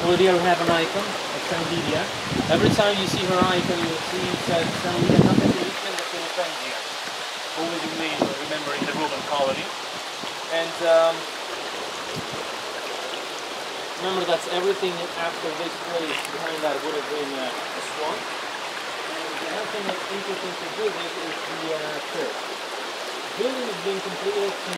Claudia will have an icon, like Sandidia. Every time you see her icon, you will see that Sandidia Capitalism de Penitentia. Always remember in the Roman colony. And remember that's everything after this place behind that would have been a swamp. And the other thing that's interesting to do this is the church. The building is being completed